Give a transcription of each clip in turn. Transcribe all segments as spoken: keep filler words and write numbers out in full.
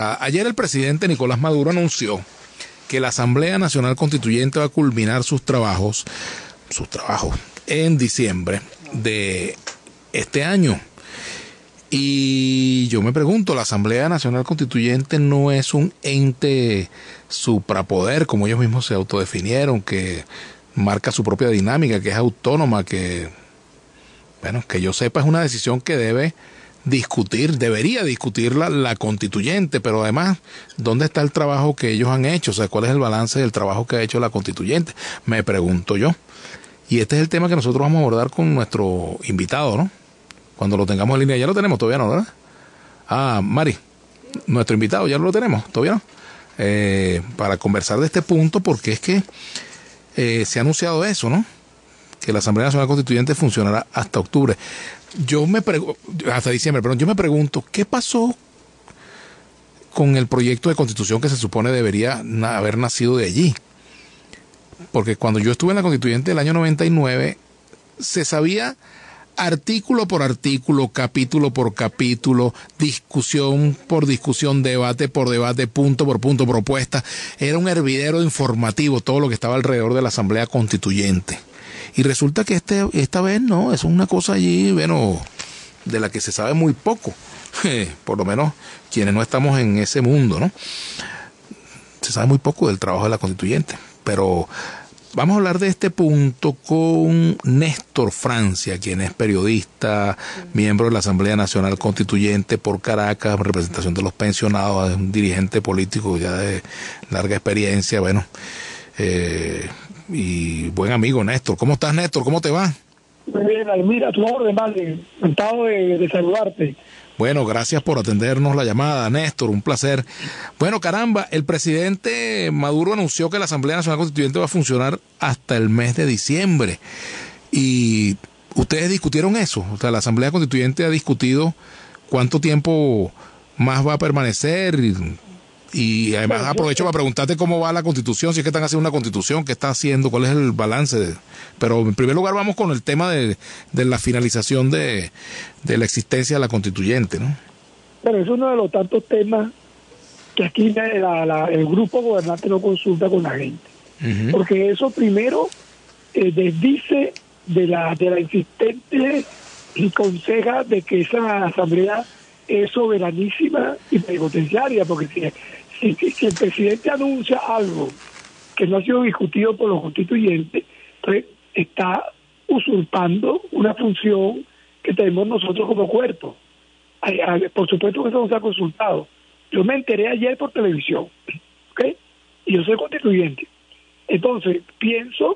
Ayer el presidente Nicolás Maduro anunció que la Asamblea Nacional Constituyente va a culminar sus trabajos, sus trabajos en diciembre de este año. Y yo me pregunto, la Asamblea Nacional Constituyente no es un ente suprapoder, como ellos mismos se autodefinieron, que marca su propia dinámica, que es autónoma, que, bueno, que yo sepa es una decisión que debe discutir, debería discutirla la constituyente, pero además, ¿dónde está el trabajo que ellos han hecho? O sea, ¿cuál es el balance del trabajo que ha hecho la constituyente? Me pregunto yo. Y este es el tema que nosotros vamos a abordar con nuestro invitado, ¿no? Cuando lo tengamos en línea. Ya lo tenemos, todavía no, ¿verdad? Ah, Mari, nuestro invitado, ya lo tenemos, todavía no. Eh, para conversar de este punto, porque es que eh, se ha anunciado eso, ¿no? Que la Asamblea Nacional Constituyente funcionará hasta octubre. Yo me pregunto, hasta diciembre, pero yo me pregunto, ¿qué pasó con el proyecto de constitución que se supone debería na- haber nacido de allí? Porque cuando yo estuve en la constituyente del año noventa y nueve, se sabía artículo por artículo, capítulo por capítulo, discusión por discusión, debate por debate, punto por punto, propuesta. Era un hervidero informativo todo lo que estaba alrededor de la Asamblea Constituyente. Y resulta que este esta vez no, es una cosa allí, bueno, de la que se sabe muy poco. Por lo menos quienes no estamos en ese mundo, ¿no? Se sabe muy poco del trabajo de la constituyente. Pero vamos a hablar de este punto con Néstor Francia, quien es periodista, miembro de la Asamblea Nacional Constituyente por Caracas, representación de los pensionados, un dirigente político ya de larga experiencia, bueno, eh, y buen amigo Néstor. ¿Cómo estás, Néstor? ¿Cómo te va? Muy bien, Almira, a tu orden, vale. Encantado de, de saludarte. Bueno, gracias por atendernos la llamada, Néstor, un placer. Bueno, caramba, el presidente Maduro anunció que la Asamblea Nacional Constituyente va a funcionar hasta el mes de diciembre. Y ustedes discutieron eso, o sea, la Asamblea Constituyente ha discutido cuánto tiempo más va a permanecer. Y, y además Bueno, aprovecho yo, para preguntarte cómo va la Constitución, si es que están haciendo una Constitución, qué está haciendo, cuál es el balance. De, pero en primer lugar vamos con el tema de, de la finalización de, de la existencia de la Constituyente, ¿no? Pero es uno de los tantos temas que aquí la, la, el grupo gobernante no consulta con la gente. Uh-huh. Porque eso primero eh, desdice de la, de la insistente y conseja de que esa asamblea es soberanísima y plenipotenciaria, porque si, si, si, si el presidente anuncia algo que no ha sido discutido por los constituyentes, pues está usurpando una función que tenemos nosotros como cuerpo. Ay, ay, por supuesto que eso no se ha consultado. Yo me enteré ayer por televisión, ¿ok? Y yo soy constituyente. Entonces, pienso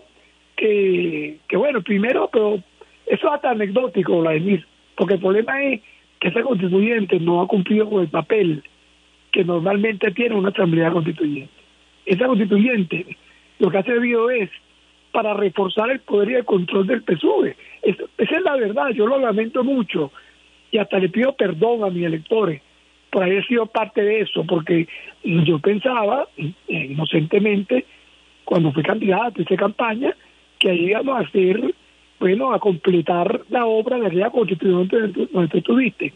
que, que bueno, primero, pero eso es hasta anecdótico, Vladimir, porque el problema es que ese constituyente no ha cumplido con el papel que normalmente tiene una asamblea constituyente. Esa constituyente lo que ha servido es para reforzar el poder y el control del P S U V. Es, esa es la verdad, yo lo lamento mucho y hasta le pido perdón a mis electores por haber sido parte de eso, porque yo pensaba, eh, inocentemente, cuando fui candidato, hice campaña, que ahí íbamos a hacer, bueno, a completar la obra de aquella constitución donde, donde tú estuviste.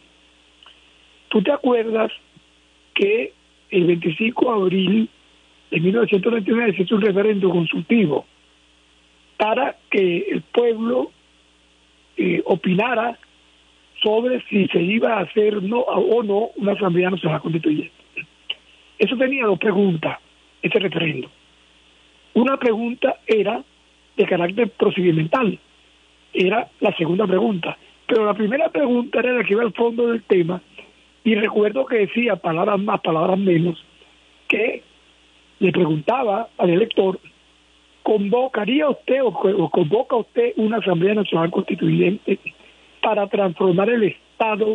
¿Tú te acuerdas que el veinticinco de abril de mil novecientos noventa y nueve se hizo un referéndum consultivo para que el pueblo eh, opinara sobre si se iba a hacer no o no una Asamblea Nacional Constituyente? Eso tenía dos preguntas, ese referéndum. Una pregunta era de carácter procedimental, era la segunda pregunta, pero la primera pregunta era la que iba al fondo del tema, y recuerdo que decía, palabras más, palabras menos, que le preguntaba al elector, ¿convocaría usted o, o convoca usted una Asamblea Nacional Constituyente para transformar el Estado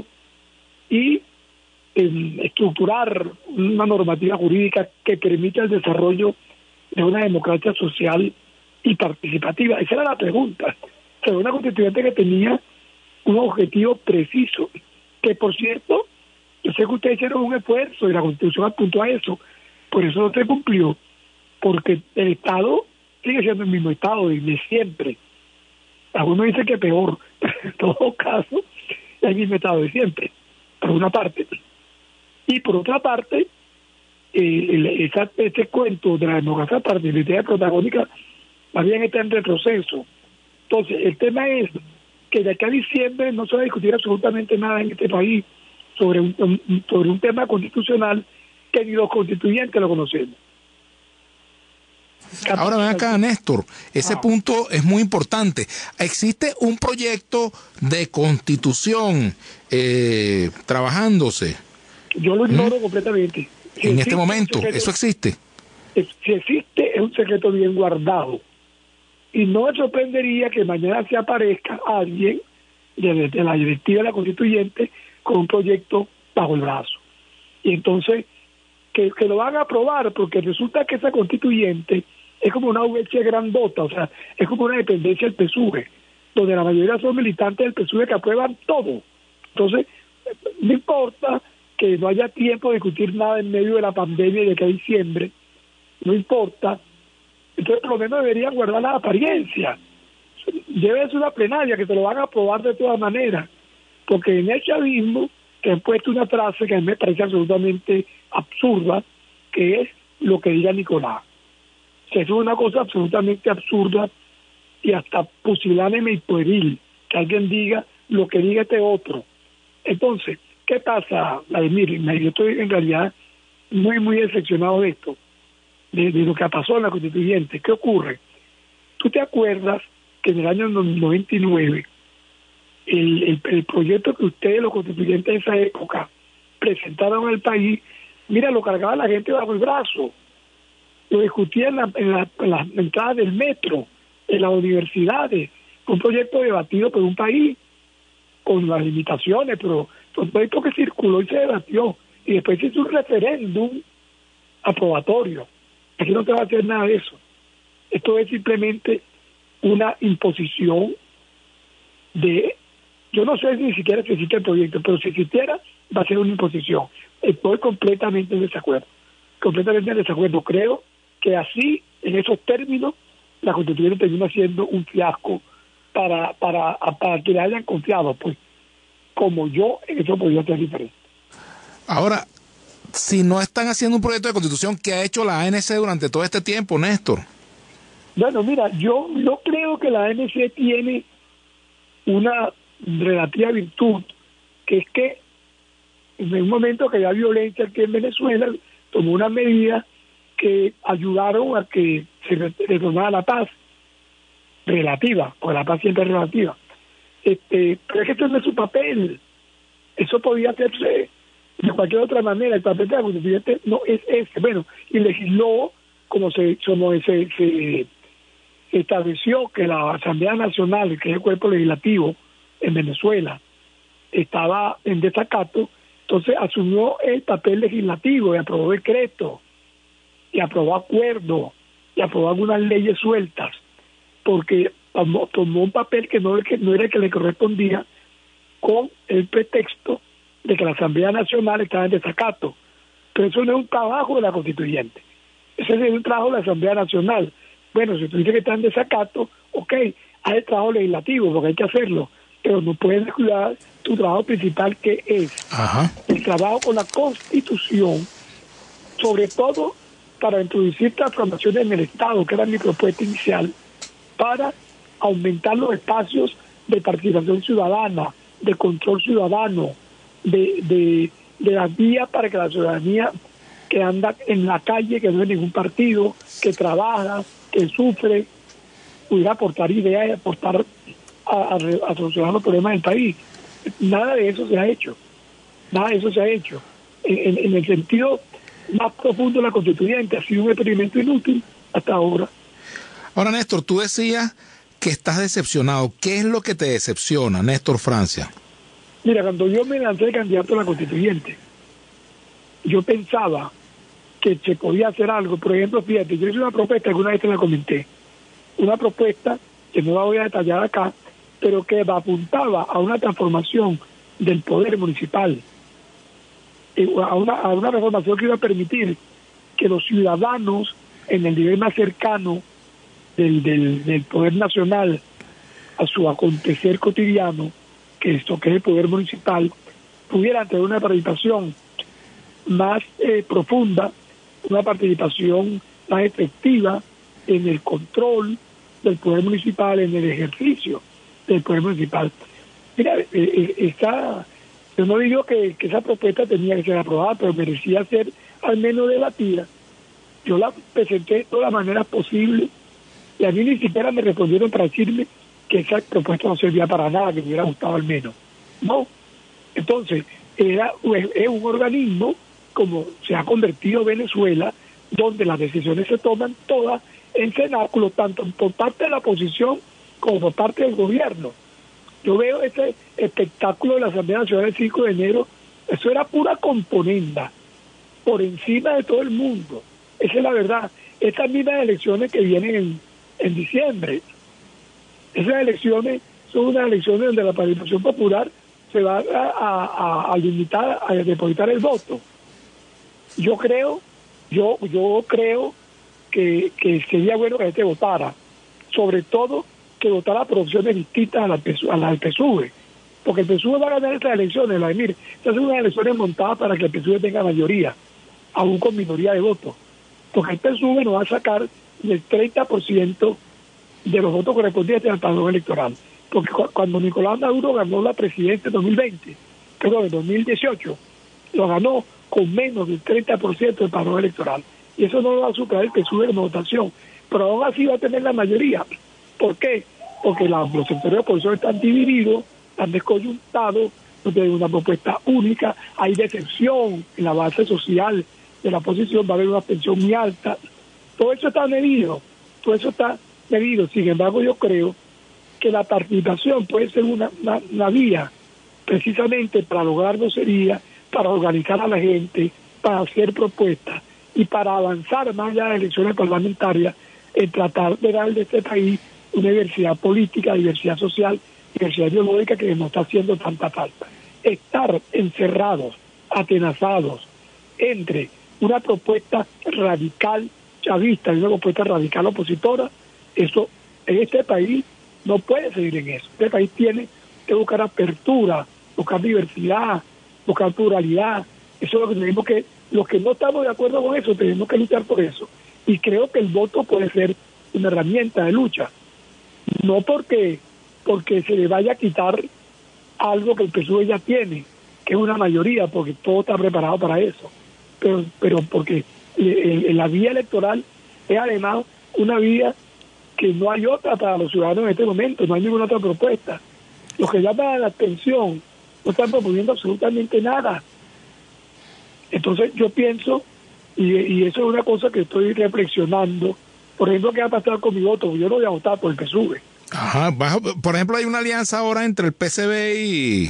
y eh, estructurar una normativa jurídica que permita el desarrollo de una democracia social y participativa? Esa era la pregunta. O sea, una constituyente que tenía un objetivo preciso, que por cierto, yo sé que ustedes hicieron un esfuerzo y la Constitución apuntó a eso, por eso no se cumplió, porque el Estado sigue siendo el mismo Estado de siempre. Algunos dicen que peor, pero en todo caso, es el mismo Estado de siempre, por una parte. Y por otra parte, eh, el, esa, este cuento de la democracia participativa protagónica más bien está en retroceso. Entonces, el tema es que de acá a diciembre no se va a discutir absolutamente nada en este país sobre un, un, sobre un tema constitucional que ni los constituyentes lo conocemos. Ahora ven acá, Néstor, ese ah. punto es muy importante. ¿Existe un proyecto de constitución eh, trabajándose? Yo lo ignoro ¿Mm? completamente. Si en este momento, secreto, ¿eso existe? Si existe, es un secreto bien guardado. Y no me sorprendería que mañana se aparezca alguien de, de la directiva de la constituyente con un proyecto bajo el brazo. Y entonces, que, que lo van a aprobar, porque resulta que esa constituyente es como una U H grandota, o sea, es como una dependencia del P S U V, donde la mayoría son militantes del P S U V que aprueban todo. Entonces, no importa que no haya tiempo de discutir nada en medio de la pandemia y de que a diciembre, no importa. Entonces, por lo menos deberían guardar la apariencia. Debe ser una plenaria que se lo van a aprobar de todas maneras, porque en el chavismo que han puesto una frase que a mí me parece absolutamente absurda, que es lo que diga Nicolás. O sea, eso es una cosa absolutamente absurda y hasta pusilánime y pueril, que alguien diga lo que diga este otro. Entonces, ¿qué pasa, Vladimir? Yo estoy en realidad muy, muy decepcionado de esto, de, de lo que pasó en la constituyente. ¿Qué ocurre? ¿Tú te acuerdas que en el año noventa y nueve el, el, el proyecto que ustedes, los constituyentes de esa época, presentaron al país, mira, lo cargaba la gente bajo el brazo, lo discutían en, la, en, la, en las entradas del metro, en las universidades, un proyecto debatido por un país con las limitaciones, pero un proyecto que circuló y se debatió, y después se hizo un referéndum aprobatorio. Aquí no te va a hacer nada de eso. Esto es simplemente una imposición de, yo no sé si ni siquiera si existe el proyecto, pero si existiera, va a ser una imposición. Estoy completamente en desacuerdo, completamente en desacuerdo. Creo que así, en esos términos, la constituyente termina siendo un fiasco para, para, para que le hayan confiado, pues, como yo, en eso podría ser diferente. Ahora, si no están haciendo un proyecto de constitución, ¿qué ha hecho la A N C durante todo este tiempo, Néstor? Bueno, mira, yo no creo que la A N C tiene una relativa virtud, que es que en un momento que había violencia aquí en Venezuela, tomó una medida que ayudaron a que se retornara la paz relativa, porque la paz siempre es relativa. Este, pero es que este no es su papel. Eso podía hacerse de cualquier otra manera. El papel de la constituyente no es ese. Bueno, y legisló como se, como se, se estableció que la Asamblea Nacional, que es el cuerpo legislativo en Venezuela, estaba en desacato. Entonces asumió el papel legislativo y aprobó decretos y aprobó acuerdos y aprobó algunas leyes sueltas, porque tomó, tomó un papel que no, que no era el que le correspondía, con el pretexto de que la Asamblea Nacional estaba en desacato. Pero eso no es un trabajo de la constituyente, ese es un trabajo de la Asamblea Nacional. Bueno, si tú dices que está en desacato, ok, hay el trabajo legislativo, porque hay que hacerlo, pero no puedes descuidar tu trabajo principal, que es Ajá. el trabajo con la Constitución, sobre todo para introducir transformaciones en el Estado, que era mi propuesta inicial, para aumentar los espacios de participación ciudadana, de control ciudadano, de, de, de las vías para que la ciudadanía que anda en la calle, que no es ningún partido, que trabaja, que sufre, pudiera aportar ideas y aportar a, a, a solucionar los problemas del país. Nada de eso se ha hecho. Nada de eso se ha hecho. En, en, en el sentido más profundo, la constituyente ha sido un experimento inútil hasta ahora. Ahora, Néstor, tú decías que estás decepcionado. ¿Qué es lo que te decepciona, Néstor Francia? Mira, cuando yo me lancé de candidato a la constituyente, yo pensaba que se podía hacer algo. Por ejemplo, fíjate, yo hice una propuesta, alguna vez te la comenté, una propuesta que no la voy a detallar acá, pero que apuntaba a una transformación del poder municipal, a una, a una transformación que iba a permitir que los ciudadanos en el nivel más cercano del, del, del poder nacional a su acontecer cotidiano, que esto que es el poder municipal, pudieran tener una participación más eh, profunda una participación más efectiva en el control del poder municipal, en el ejercicio del poder municipal. Mira, eh, eh, esa, yo no digo que, que esa propuesta tenía que ser aprobada, pero merecía ser al menos debatida. Yo la presenté de todas las maneras posibles y a mí ni siquiera me respondieron para decirme que esa propuesta no servía para nada, que me hubiera gustado al menos. No. Entonces, era, es un organismo, como se ha convertido Venezuela, donde las decisiones se toman todas en cenáculo, tanto por parte de la oposición como por parte del gobierno. Yo veo ese espectáculo de la Asamblea Nacional del cinco de enero, eso era pura componenda, por encima de todo el mundo. Esa es la verdad. Estas mismas elecciones que vienen en, en diciembre, esas elecciones son unas elecciones donde la participación popular se va a, a, a limitar, a depositar el voto. Yo creo, yo, yo creo que, que sería bueno que la gente votara, sobre todo que votara por opciones distintas a la, a la del P S U V, porque el P S U V va a ganar estas elecciones, Vladimir. Estas son unas elecciones montadas para que el P S U V tenga mayoría, aún con minoría de votos, porque el P S U V no va a sacar el treinta por ciento de los votos correspondientes al padrón electoral, porque cu cuando Nicolás Maduro ganó la presidencia en dos mil veinte, perdón, en dos mil dieciocho, lo ganó con menos del treinta por ciento del padrón electoral, y eso no lo va a superar el P S U V en votación, pero aún así va a tener la mayoría. ¿Por qué? Porque la, los sectores de oposición están divididos, están descoyuntados, no tienen una propuesta única, hay decepción en la base social de la oposición, va a haber una abstención muy alta. Todo eso está medido, todo eso está medido. Sin embargo, yo creo que la participación puede ser una, una, una vía precisamente para lograrlo, sería para organizar a la gente, para hacer propuestas y para avanzar más allá de las elecciones parlamentarias en tratar de dar de este país una diversidad política, diversidad social, diversidad ideológica que nos está haciendo tanta falta. Estar encerrados, atenazados entre una propuesta radical chavista y una propuesta radical opositora, eso en este país no puede seguir en eso. Este país tiene que buscar apertura, buscar diversidad, buscar pluralidad. Eso es lo que tenemos que, los que no estamos de acuerdo con eso, tenemos que luchar por eso. Y creo que el voto puede ser una herramienta de lucha. No porque, porque se le vaya a quitar algo que el P S U V ya tiene, que es una mayoría, porque todo está preparado para eso. Pero, pero porque eh, la vía electoral es además una vía que no hay otra para los ciudadanos en este momento, no hay ninguna otra propuesta. Los que llaman a la abstención no están proponiendo absolutamente nada. Entonces yo pienso, y, y eso es una cosa que estoy reflexionando, por ejemplo, ¿qué va a pasar con mi voto? Yo no voy a votar por el P S U V. Ajá, bajo, por ejemplo, hay una alianza ahora entre el P S B y,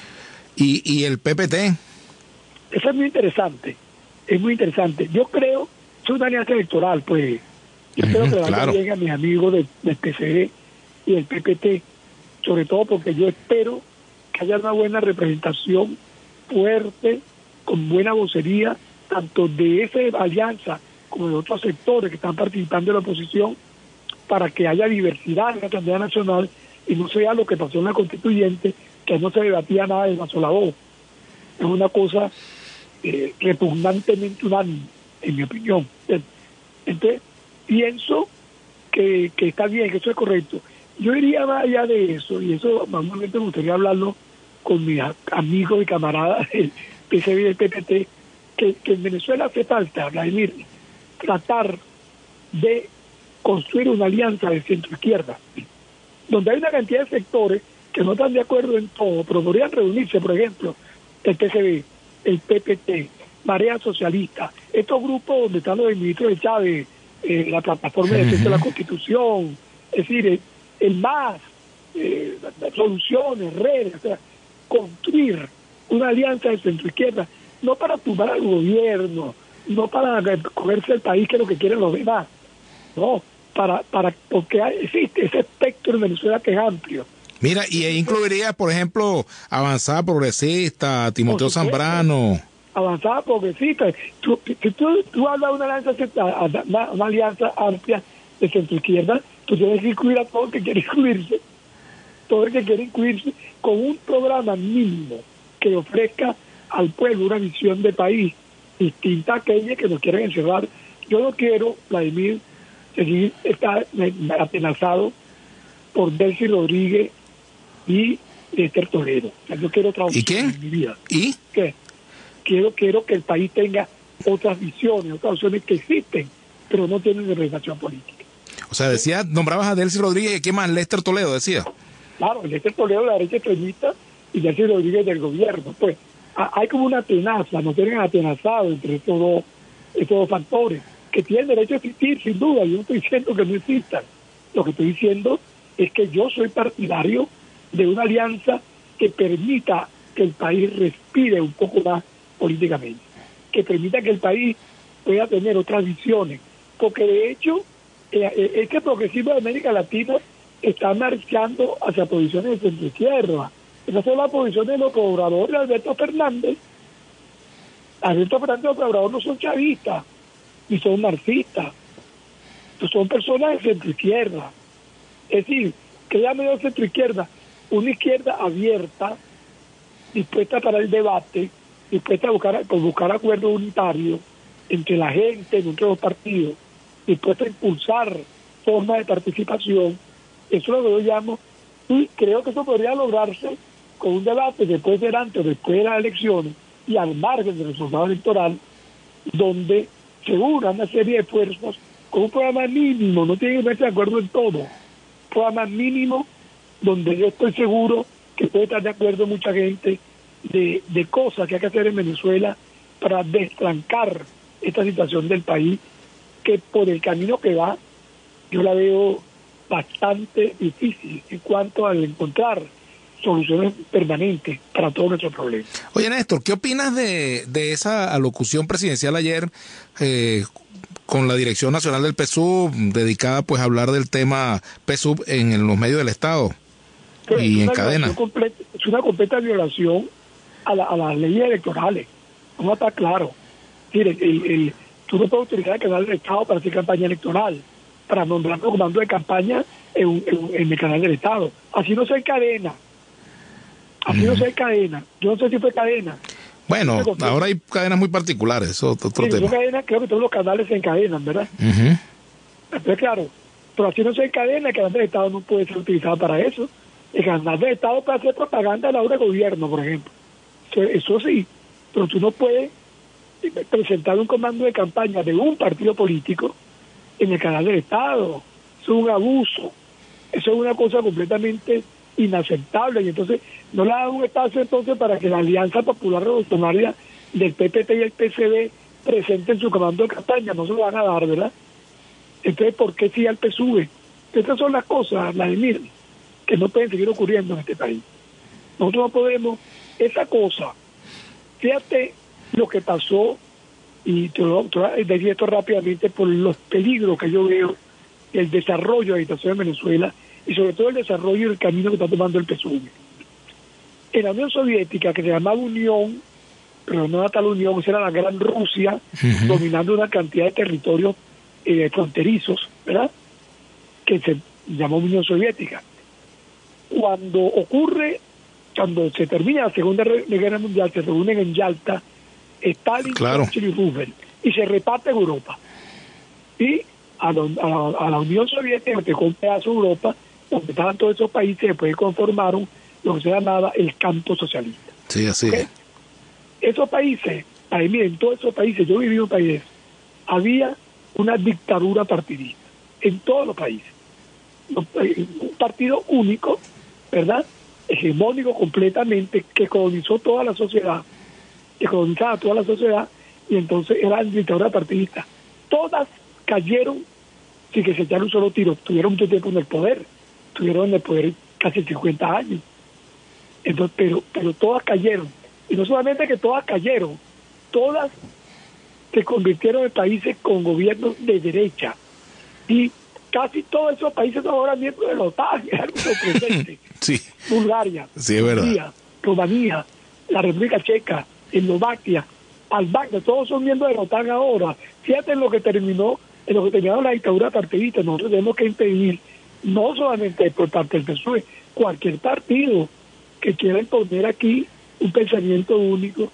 y, y el P P T. Eso es muy interesante, es muy interesante. Yo creo, es una alianza electoral, pues, yo uh-huh, creo que le claro. Llegue a mis amigos del, del P S B y del P P T, sobre todo porque yo espero que haya una buena representación fuerte, con buena vocería, tanto de esa alianza como de otros sectores que están participando en la oposición, para que haya diversidad en la Asamblea Nacional y no sea lo que pasó en la Constituyente, que no se debatía nada de una sola voz. Es una cosa eh, repugnantemente unánime, en mi opinión. Entonces, pienso que, que está bien, que eso es correcto. Yo iría más allá de eso, y eso normalmente me gustaría hablarlo con mis amigos y camaradas del P S B y del P P T, que, que en Venezuela hace falta, Vladimir, tratar de construir una alianza de centro-izquierda, donde hay una cantidad de sectores que no están de acuerdo en todo, pero podrían reunirse, por ejemplo, el P S B, el P P T, Marea Socialista, estos grupos donde están los ministros de Chávez, eh, la plataforma de defensa de la Constitución, es decir, el, el MAS, eh, soluciones, redes, o sea, construir una alianza de centro-izquierda, no para tumbar al gobierno, no para cogerse el país, que es lo que quieren los demás, no, para, para porque hay, existe ese espectro en Venezuela que es amplio. Mira, y ahí incluiría, por ejemplo, Avanzada Progresista, Timoteo Zambrano. Avanzada Progresista. Tú, si tú, tú hablas de una alianza, una, una alianza amplia de centro-izquierda, tú tienes que incluir a todo el que quiere incluirse, todo el que quiere incluirse, con un programa mínimo que ofrezca al pueblo una visión de país distinta a aquella que nos quieren encerrar. Yo no quiero, Vladimir, seguir estar atenazado por Delcy Rodríguez y Esther Toledo. O sea, yo quiero otra opción ¿Y quién? en mi vida. ¿Y? ¿Qué? Quiero, quiero que el país tenga otras visiones, otras opciones que existen, pero no tienen representación política. O sea, decía, nombrabas a Delcy Rodríguez y ¿qué más? Lester Toledo decía. Claro, Lester Toledo de la derecha extremista y Delcy Rodríguez del gobierno. Pues a, hay como una tenaza, nos tienen atenazado entre estos dos, estos dos factores, que tienen derecho a existir, sin duda. Yo no estoy diciendo que no existan. Lo que estoy diciendo es que yo soy partidario de una alianza que permita que el país respire un poco más políticamente, que permita que el país pueda tener otras visiones, porque de hecho eh, este progresismo de América Latina está marchando hacia posiciones de centro izquierda. Esas son las posiciones de los colaboradores de Alberto Fernández. Alberto Fernández y los colaboradores no son chavistas, ni son marxistas, son personas de centro izquierda. Es decir, que ya medio centro izquierda, una izquierda abierta, dispuesta para el debate, dispuesta a buscar, por buscar acuerdos unitarios entre la gente, entre los partidos, dispuesta a impulsar formas de participación. Eso es lo que yo llamo, y creo que eso podría lograrse con un debate que puede ser antes o después de las elecciones y al margen del resultado electoral, donde se unan una serie de fuerzas con un programa mínimo, no tienen que verse de acuerdo en todo, un programa mínimo donde yo estoy seguro que puede estar de acuerdo mucha gente de, de cosas que hay que hacer en Venezuela para destrancar esta situación del país, que por el camino que va, yo la veo bastante difícil en cuanto al encontrar soluciones permanentes para todos nuestros problemas. Oye, Néstor, ¿qué opinas de, de esa alocución presidencial ayer eh, con la Dirección Nacional del P S U V, dedicada pues a hablar del tema P S U V en, en los medios del Estado Pero y en cadena? Completa, es una completa violación a, la, a las leyes electorales. No está claro. Mire, el, el, tú no puedes utilizar el canal del Estado para hacer campaña electoral, para nombrar los comandos de campaña en, en, en el canal del Estado. Así no se cadena. Así uh-huh. no se cadena. Yo no sé si fue cadena. Bueno, ahora hay cadenas muy particulares, eso es otro sí, tema. Cadena, creo que todos los canales se encadenan, ¿verdad? Uh-huh. Entonces, claro, pero así no se encadena, el canal del Estado no puede ser utilizado para eso. El canal del Estado puede hacer propaganda a la hora de gobierno, por ejemplo. Eso, eso sí, pero tú no puedes presentar un comando de campaña de un partido político en el canal del Estado. Eso es un abuso. Eso es una cosa completamente inaceptable, y entonces no le dan un espacio entonces para que la Alianza Popular Revolucionaria del P P T y el P C D presenten su comando de campaña. No se lo van a dar, ¿verdad? Entonces, ¿por qué sí al P S U V? Estas son las cosas, Vladimir, que no pueden seguir ocurriendo en este país. Nosotros no podemos, esa cosa, fíjate lo que pasó, y te lo voy a decir esto rápidamente por los peligros que yo veo del desarrollo de la situación en Venezuela, y sobre todo el desarrollo y el camino que está tomando el P S U V. En la Unión Soviética, que se llamaba Unión, pero no era tal Unión, esa era la Gran Rusia, uh-huh. dominando una cantidad de territorios eh, fronterizos, ¿verdad?, que se llamó Unión Soviética. Cuando ocurre, cuando se termina la Segunda Guerra Mundial, se reúnen en Yalta Stalin, claro. Churchill y Roosevelt, y se reparte Europa. Y a la, a la, a la Unión Soviética, que un pedazo de Europa, donde estaban todos esos países, después conformaron lo que se llamaba el campo socialista. Sí, así ¿Okay? es. Esos países, ahí miren, todos esos países, yo viví en un país, había una dictadura partidista, en todos los países. Un partido único, ¿verdad?, hegemónico completamente, que colonizó toda la sociedad, que colonizaba toda la sociedad, y entonces era dictadura partidista. Todas cayeron sin que se echaran un solo tiro. Tuvieron mucho tiempo en el poder, tuvieron en el poder casi cincuenta años. Entonces, pero, pero todas cayeron. Y no solamente que todas cayeron, todas se convirtieron en países con gobiernos de derecha. Y casi todos esos países son ahora miembros de la OTAN, es algo sorprendente. Sí. Bulgaria, sí, es verdad. Turquía, Rumanía, la República Checa, Eslovaquia, Albania, todos son miembros de la OTAN ahora. Fíjate en lo que terminó, en lo que terminó la dictadura partidista. Nosotros tenemos que impedir, no solamente por parte del P S U V, cualquier partido que quiera imponer aquí un pensamiento único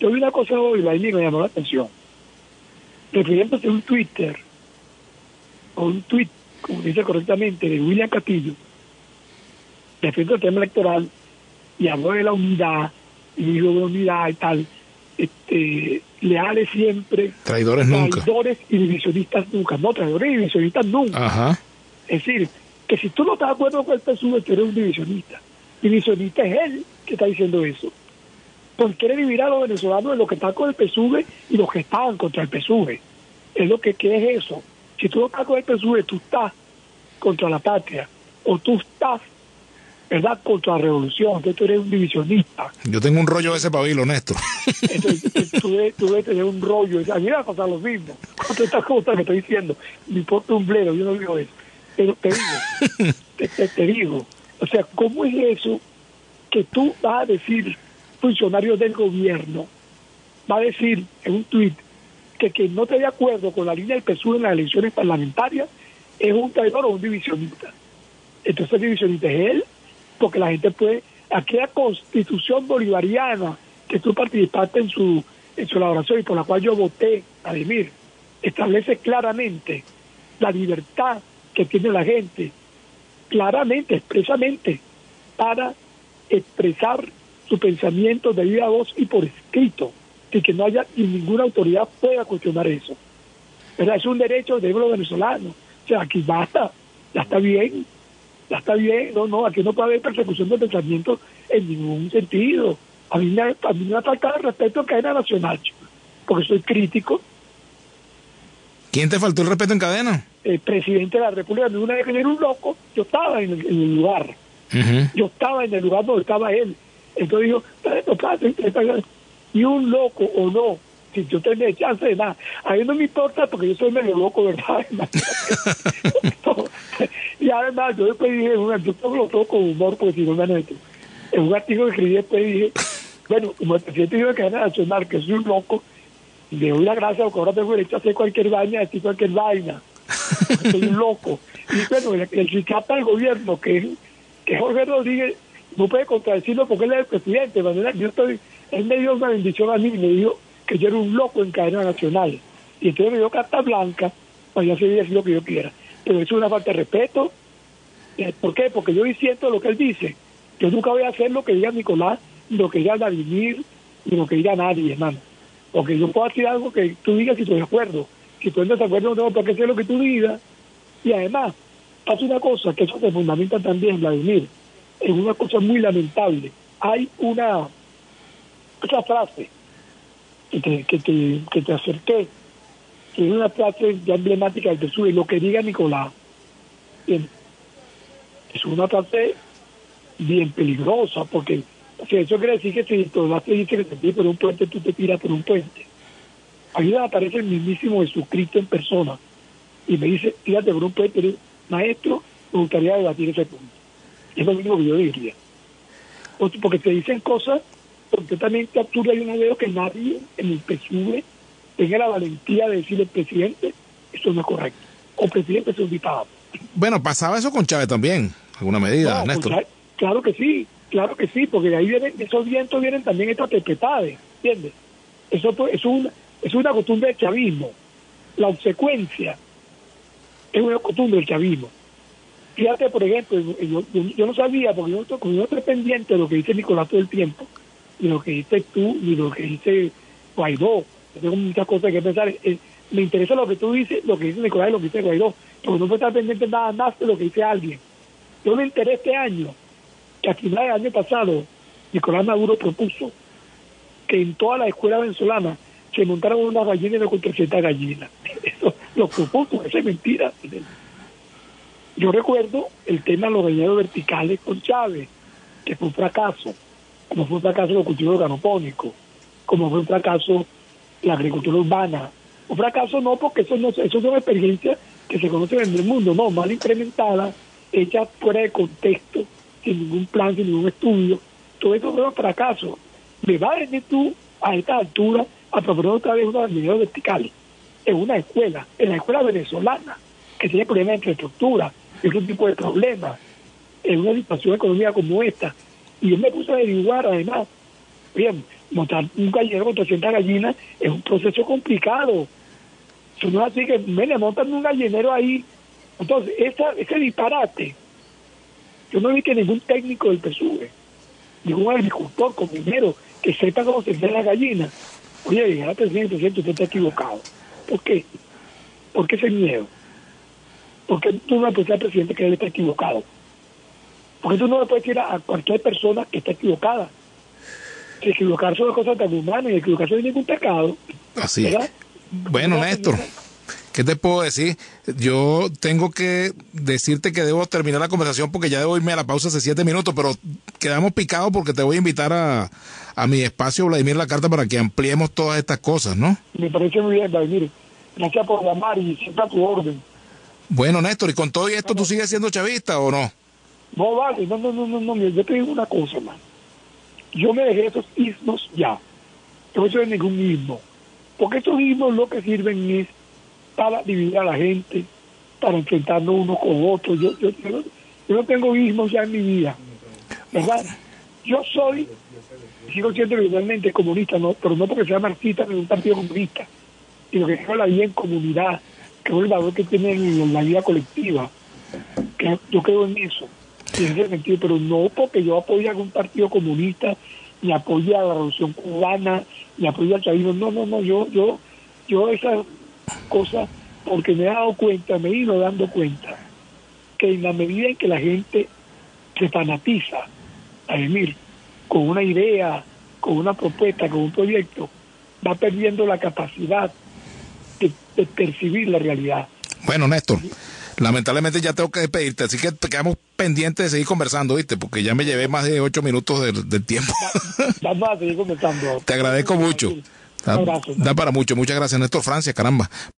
Yo vi una cosa hoy, la que me llamó la atención. Refiriéndose a un Twitter, o un tweet, como dice correctamente, de William Castillo, respecto al tema electoral, y habló de la unidad, y dijo de la unidad y tal, este, leales siempre, traidores nunca. Traidores y divisionistas nunca, no, traidores y divisionistas nunca. Ajá. Es decir, que si tú no estás de acuerdo con el P S U V, tú eres un divisionista. Divisionista es él que está diciendo eso. Porque quiere dividir a los venezolanos en los que están con el P S U V y los que estaban contra el P S U V. Es lo que, que es eso. Si tú no estás con el P S U V, tú estás contra la patria. O tú estás, ¿verdad?, contra la revolución. Entonces tú eres un divisionista. Yo tengo un rollo de ese pabilo, Néstor. Entonces tú debes, tú debes tener un rollo. A mí me va a pasar lo mismo. Con estas cosas que estoy diciendo. Me importa un bledo, yo no digo eso. Pero te digo, te, te, te digo, o sea, ¿cómo es eso que tú vas a decir, funcionario del gobierno, va a decir en un tuit que quien no esté de acuerdo con la línea del P S U V en las elecciones parlamentarias es un traidor o un divisionista? Entonces el divisionista es él, porque la gente puede, aquella constitución bolivariana que tú participaste en su, en su elaboración y por la cual yo voté, Ademir, establece claramente la libertad que tiene la gente, claramente, expresamente, para expresar su pensamiento de viva voz y por escrito, y que no haya y ninguna autoridad pueda cuestionar eso. ¿Verdad? Es un derecho de los venezolanos. O sea, aquí basta, ya está bien, ya está bien, no, no, aquí no puede haber persecución de pensamiento en ningún sentido. A mí me, a mí me ha faltado el respeto en cadena nacional, porque soy crítico. ¿Quién te faltó el respeto en cadena? El presidente de la República. Una vez que yo era un loco, yo estaba en el, en el lugar. Uh-huh. Yo estaba en el lugar donde estaba él. Entonces dijo, y un loco o no, si yo tenía chance de nada, a mí no me importa porque yo soy medio loco, ¿verdad? Y además yo después dije, yo todo lo toco con humor porque si no me meto. En un artículo que escribí después dije, bueno, como el presidente dijo de cadena nacional que soy un loco, le doy la gracia porque ahora tengo derecho a hacer cualquier vaina, a decir cualquier vaina. Soy un loco. Y bueno, el, el fiscal del gobierno, que, que Jorge Rodríguez, no puede contradecirlo porque él es el presidente. Yo estoy, él me dio una bendición a mí y me dijo que yo era un loco en cadena nacional. Y entonces me dio carta blanca para yo seguir haciendo lo que yo quiera. Pero eso es una falta de respeto. ¿Por qué? Porque yo diciendo lo que él dice. Yo nunca voy a hacer lo que diga Nicolás, ni lo que diga Vladimir, ni lo que diga nadie, hermano. Porque yo puedo decir algo que tú digas si estoy de acuerdo. Si tú no estás de acuerdo, no tengo por qué hacer lo que tú digas. Y además, pasa una cosa, que eso se fundamenta también, Vladimir, es una cosa muy lamentable. Hay una esa frase que te, que te, que te acerqué, que es una frase ya emblemática del P S U V, lo que diga Nicolás. Bien. Es una frase bien peligrosa, porque o sea, eso quiere decir que si Nicolás te dice que te tira por un puente, tú te tiras por un puente. Ahí me aparece el mismísimo Jesucristo en persona y me dice, tírate por un puente, maestro, me gustaría debatir ese punto. Es lo mismo que yo diría. Porque te dicen cosas completamente absurdas. Yo no veo que nadie en el P S U V tenga la valentía de decirle al presidente, eso no es correcto. O presidente, eso es un disparate. Bueno, pasaba eso con Chávez también, alguna medida, no, Néstor. Chávez, claro que sí, claro que sí, porque de ahí vienen, esos vientos vienen también estas tempestades, ¿entiendes? Eso es una, es una costumbre del chavismo. La obsecuencia es una costumbre del chavismo. Fíjate, por ejemplo, yo, yo, yo no sabía, porque yo, como yo no estoy pendiente de lo que dice Nicolás todo el tiempo, ni lo que dice tú, ni lo que dice Guaidó. Yo tengo muchas cosas que pensar. Eh, me interesa lo que tú dices, lo que dice Nicolás y lo que dice Guaidó, porque no puedo estar pendiente nada más de lo que dice alguien. Yo me enteré este año que a finales del año pasado Nicolás Maduro propuso que en toda la escuela venezolana se montaron unas gallinas con trescientas gallinas. Eso lo propuso, eso es mentira. Yo recuerdo el tema de los gallineros verticales con Chávez, que fue un fracaso, como fue un fracaso los cultivos organopónicos, como fue un fracaso la agricultura urbana. Un fracaso no, porque eso no eso son experiencias que se conocen en el mundo, no, mal implementadas, hechas fuera de contexto, sin ningún plan, sin ningún estudio. Todo eso fue un fracaso. Me va a venir tú a esta altura a proponer otra vez unos gallineros verticales en una escuela, en la escuela venezolana, que tiene problemas de infraestructura, y otro tipo de problemas, en una situación económica como esta. Y yo me puse a averiguar, además, Bien, montar un gallinero con trescientas gallinas es un proceso complicado. Eso no es así que me le montan un gallinero ahí. Entonces, esa, ese disparate, yo no vi que ningún técnico del P S U V, ningún agricultor, comunero, que sepa cómo se hacen las gallinas, oye, llegar al presidente, presidente, usted está equivocado. ¿Por qué? ¿Por qué ese miedo? ¿Por qué tú no le puedes decir al presidente que él está equivocado? ¿Por qué tú no le puedes decir a cualquier persona que está equivocada? Que equivocarse es una cosa tan humana y equivocarse no es ningún pecado. Así es. Bueno, Néstor, ¿qué te puedo decir? Yo tengo que decirte que debo terminar la conversación porque ya debo irme a la pausa hace siete minutos, pero quedamos picados porque te voy a invitar a, a mi espacio, Vladimir La Carta, para que ampliemos todas estas cosas, ¿no? Me parece muy bien, Vladimir. Gracias por llamar y siempre a tu orden. Bueno, Néstor, ¿y con todo y esto tú sigues siendo chavista o no? No, vale, no, no, no, no, no, yo te digo una cosa, man. Yo me dejé esos ismos ya. Yo no soy ningún ismo. Porque estos ismos lo que sirven es para dividir a la gente, para enfrentarnos unos con otros. Yo, yo, yo, no, yo no tengo ismos ya en mi vida, ¿verdad? Yo soy, sigo siendo realmente comunista, no, pero no porque sea marxista ni un partido comunista, sino que creo la vida en comunidad, creo el valor que tiene en la vida colectiva. Que yo creo en eso, en ese sentido, pero no porque yo apoye a algún partido comunista, ni apoye a la revolución cubana, ni apoye al chavismo. No, no, no, yo, yo, yo esas cosas, porque me he dado cuenta, me he ido dando cuenta, que en la medida en que la gente se fanatiza, a venir con una idea, con una propuesta, con un proyecto, va perdiendo la capacidad de, de percibir la realidad. Bueno, Néstor, lamentablemente ya tengo que despedirte, así que quedamos pendientes de seguir conversando, ¿viste? Porque ya me llevé más de ocho minutos del, del tiempo. Vamos a seguir conversando. Te agradezco mucho. Da, da para mucho. Muchas gracias, Néstor Francia, caramba.